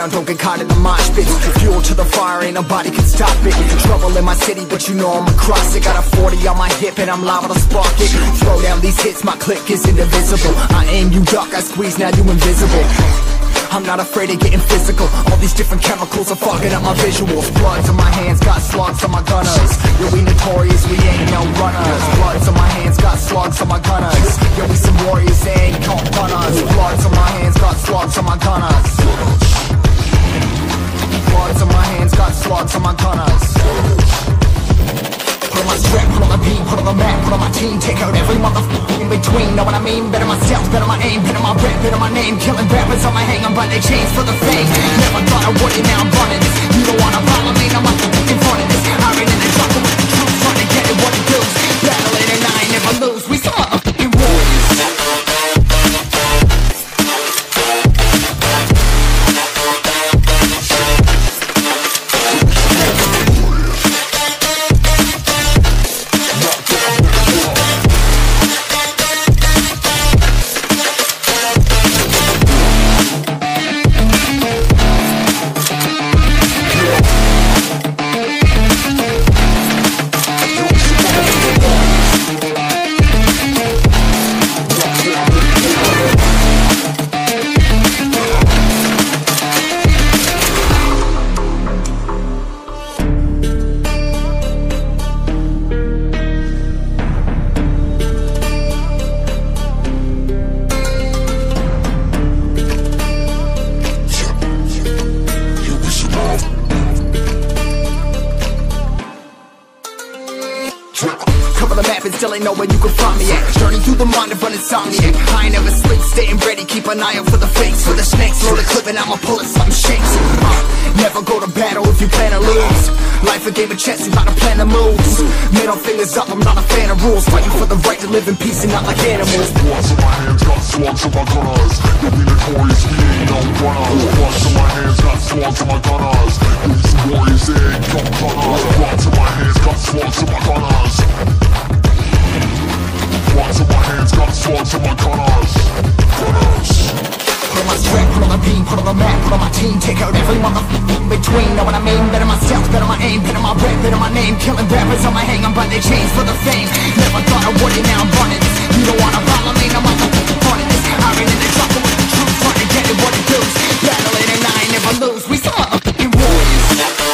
around, don't get caught in the mosh pit. Fuel to the fire, ain't nobody can stop it. Trouble in my city, but you know I'm across it. Got a 40 on my hip and I'm liable to spark it. Throw down these hits, my click is indivisible. I aim, you duck, I squeeze, now you invisible. I'm not afraid of getting physical. All these different chemicals are fogging up my visuals. Bloods on my hands, got slugs on my gunners. Yeah, we notorious, we ain't no runners. Bloods on my hands, got slugs on my gunners. Yeah, we some warriors, they ain't called gunners. Bloods on my hands, got slugs on my gunners. Bloods on my hands, got slugs on my gunners. Put on my strap, put on the beat, put on the map, put on my team. Take out every motherfucker in between, know what I mean? Better myself, better my aim, better my rap, better my name. Killing rappers on my hang, I'm by their chains for the fame. Never thought I would it, now I'm running this. You don't wanna follow me, now I'm in front of this. I ran in the jungle with the truth, trying to get it what it does. Battling and I ain't never lose, we some motherfucking warriors. Still ain't know where you can find me at. Journey through the mind of an insomniac. I ain't never sleep, staying ready. Keep an eye out for the fakes, for the snakes. Load a clip and I'ma pull it, something shakes. Never go to battle if you plan to lose. Life a game of chess, you gotta plan the moves. Middle fingers up, I'm not a fan of rules. Fighting for the right to live in peace and not like animals. Bloods on my hands, got slugs on my gunners. Yeah, we notorious, we ain't no runners. Bloods on my hands, got slugs on my gunners. Yeah, we some warriors, they ain't no gunners. Bloods on my hands, got slugs on my gunners. Bloods on my hands, got slugs on my gunners. Put on my strap, put on the beam, put on the map, put on my team. Take out every motherfucker in between, know what I mean? Better myself, better my aim, better my rap, better my name. Killing rappers on my hang, I'm by their chains for the fame. Never thought I would it, now I'm running this. You don't wanna follow me, now I'm in front of this. I ran in the jungle with the truth, trying to get it what it does. Battling and I ain't never lose, we some motherfucking warriors.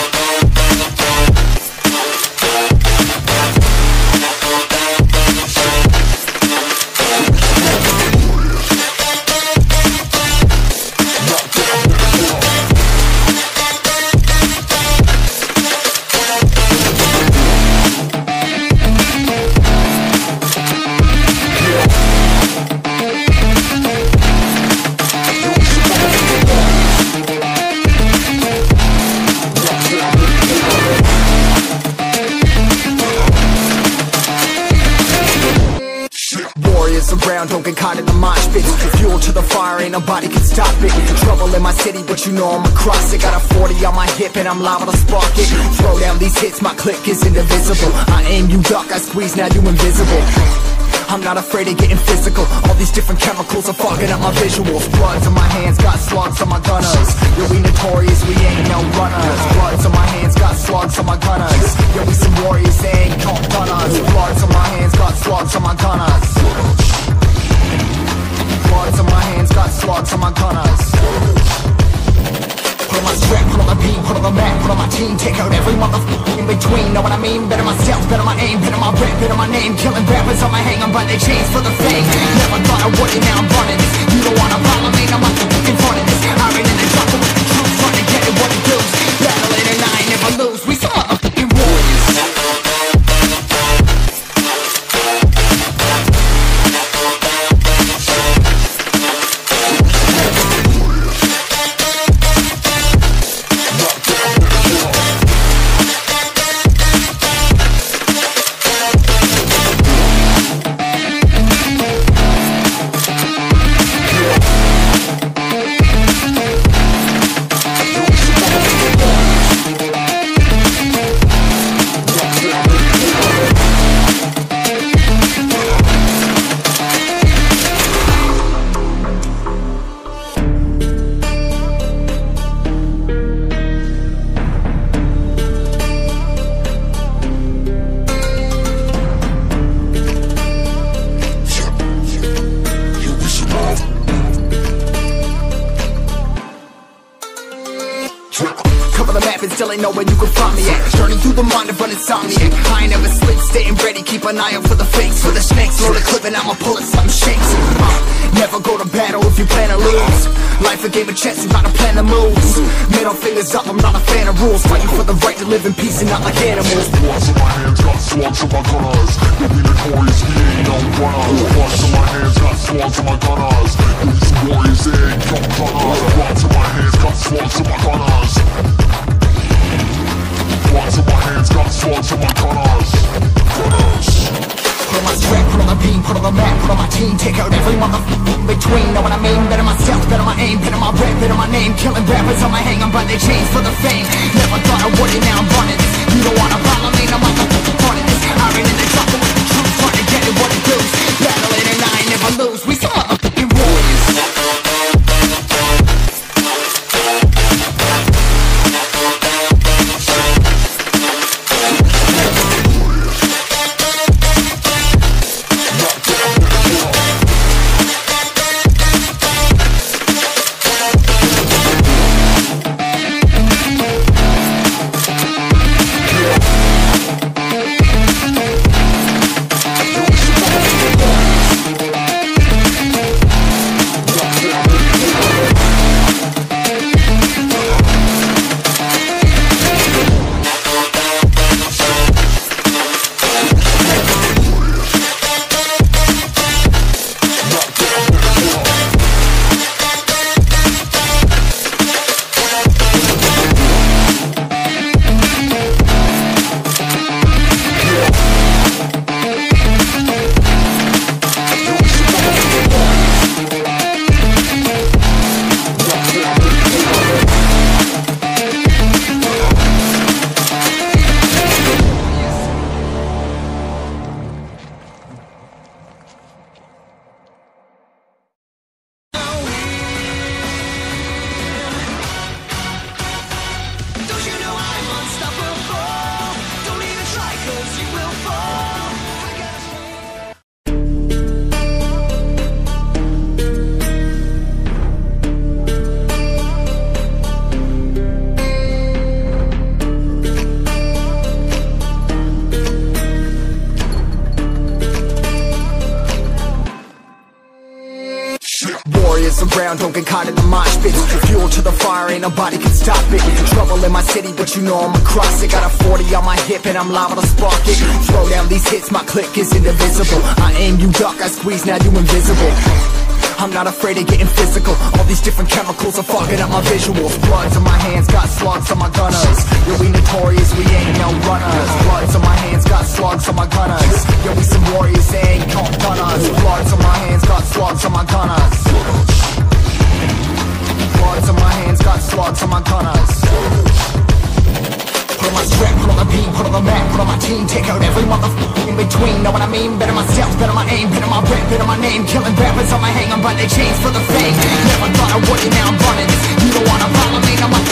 Around, don't get caught in the mosh pit. Fuel to the fire, ain't nobody can stop it. Trouble in my city, but you know I'm across it. Got a 40 on my hip and I'm liable to spark it. Throw down these hits, my click is indivisible. I aim, you duck, I squeeze, now you invisible. I'm not afraid of getting physical. All these different chemicals are fogging up my visuals. Bloods on my hands, got slugs on my gunners. Yeah, we notorious, we ain't no runners. Bloods on my hands, got slugs on my gunners. Yeah, we some warriors, they ain't called gunners. Bloods on my hands, got slugs on my gunners. Bloods on my hands, got slugs on my gunners. Put on my strap, put on the beat, put on the map, put on my team. Take out every motherfucker in between, know what I mean? Better myself, better my aim, better my rap, better my name. Killing rappers on my hang, I'm by their chains for the fame. Never thought I would it, now I'm running this. You don't wanna follow me, now I'm in front of this. I ran in the jungle with the truth, trying to get it what it does. Battling and I ain't never lose, we some motherfucking warriors. Cover the map and still ain't know where you can find me at. Journey through the mind of an insomniac. I ain't never slip, staying ready, keep an eye out for the fakes. For the snakes, load the clip and I'ma pull it, something shakes. Never go to battle if you plan to lose. Life a game of chess, you gotta plan the moves. Middle fingers up, I'm not a fan of rules. Fighting for the right to live in peace and not like animals. Bloods in my hands, got slugs in my gunners. You'll be notorious, we ain't no runners. Bloods in my hands, got slugs in my gunners. You'll be some warriors, they ain't no gunners. Bloods in my hands, got slugs in my gunners. Bloods in my hands, got slugs in my gunners. Put on my strap, put on the beam, put on the map, put on my team. Take out every motherfucker between. Know what I mean? Better myself, better my aim, better my rap, better my name. Killing rappers on my hang, I'm by their chains for the fame. Never thought I would it, now I'm running this. You don't wanna follow me, no motherfucker running this. I ran in the trouble with the truth, trying to get it what it does. Battling and I ain't never lose, we some motherfucking warriors. Warriors around, don't get caught in the mosh pit. Fuel to the fire, ain't nobody can stop it. Trouble in my city, but you know I'm across it. Got a 40 on my hip and I'm liable to spark it. Throw down these hits, my click is indivisible. I aim, you duck, I squeeze, now you invisible. I'm not afraid of getting physical. All these different chemicals are fogging up my visuals. Bloods on my hands, got slugs on my gunners. Yo, we notorious, we ain't no runners. Bloods on my hands, got slugs on my gunners. Yo, we some warriors, they ain't called gunners. Bloods on my hands, got slugs on my gunners. Bloods on my hands, got slugs on my gunners. Put on my strap, put on the beam, put on the map, put on my team. Take out every motherfucker in between. Know what I mean? Better myself, better my aim, better my rap, better my name. Killing rappers on my hang, I'm by their chains for the fame. Never thought I would it, now I'm running this. You don't wanna follow me, no